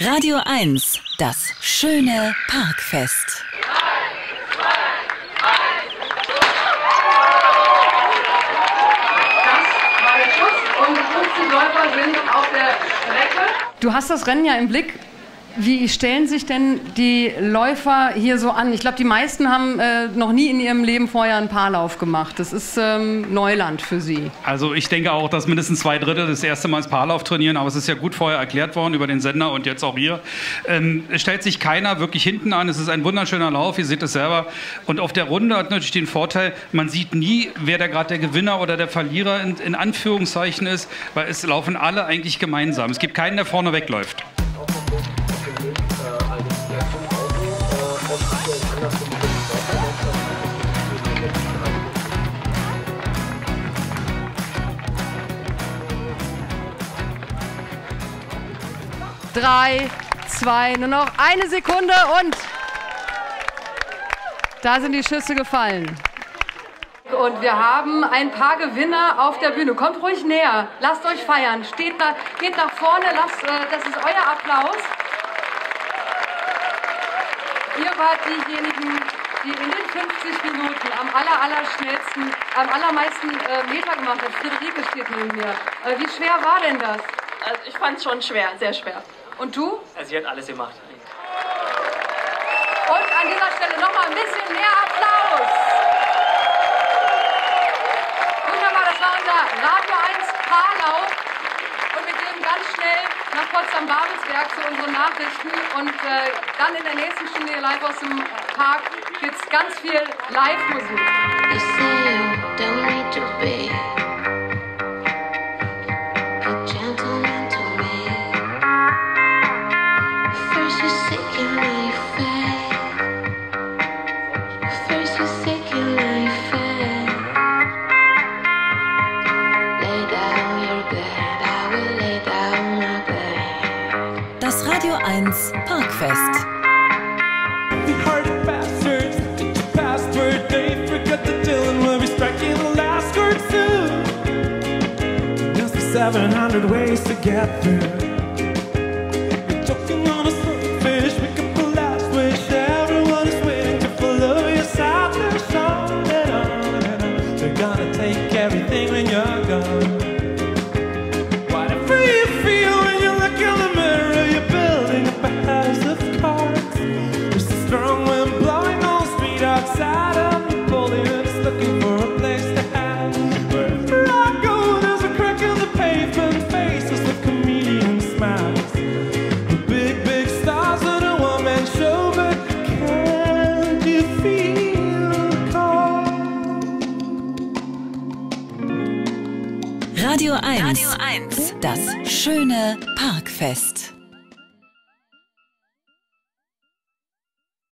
Radio 1, das schöne Parkfest. Das war der Schuss und 15 Läufer sind auf der Strecke. Du hast das Rennen ja im Blick. Wie stellen sich denn die Läufer hier so an? Ich glaube, die meisten haben noch nie in ihrem Leben vorher einen Paarlauf gemacht. Das ist Neuland für sie. Also ich denke auch, dass mindestens 2/3 das erste Mal das Paarlauf trainieren, aber es ist ja gut vorher erklärt worden über den Sender und jetzt auch hier. Es stellt sich keiner wirklich hinten an. Es ist ein wunderschöner Lauf, ihr seht es selber. Und auf der Runde hat natürlich den Vorteil, man sieht nie, wer da gerade der Gewinner oder der Verlierer in Anführungszeichen ist, weil es laufen alle eigentlich gemeinsam. Es gibt keinen, der vorne wegläuft. Drei, zwei, nur noch eine Sekunde und da sind die Schüsse gefallen. Und wir haben ein paar Gewinner auf der Bühne. Kommt ruhig näher, lasst euch feiern. Geht nach vorne, das ist euer Applaus. Ihr wart diejenigen, die in den 50 Minuten am allerschnellsten, am allermeisten Meter gemacht haben. Friederike steht neben mir. Wie schwer war denn das? Also ich fand es schon schwer, sehr schwer. Und du? Also sie hat alles gemacht. Und an dieser Stelle nochmal ein bisschen mehr Applaus. Wunderbar, das war unser Radio 1 Paarlauf. Und wir gehen ganz schnell nach Potsdam-Babelsberg zu unseren Nachrichten. Und dann in der nächsten Stunde hier live aus dem Park gibt es ganz viel Live-Musik. You say you don't need to be a gentleman to me. First you say you know you fake. First you say you know you fake. Lay down your bed, I will lay down my bed. Das Radio 1 Parkfest. We hearted bastards, get your password, they forgot to tell them we'll be striking the last word soon. Just 700 ways to get through. We're choking on a sunfish, we could pull last wish. Everyone is waiting to follow your side. There's on and on and on. They're gonna take everything when you're gone. Whatever you feel when you look in the mirror, you're building up a house of cards. There's a strong wind blowing on the street outside. I'm Napoleon is looking for a place to hide. Wherever I go, there's a crack in the pavement, faces with comedian smiles. The big stars in a one-man show, but can't you feel the call? Radio 1, das schöne Parkfest.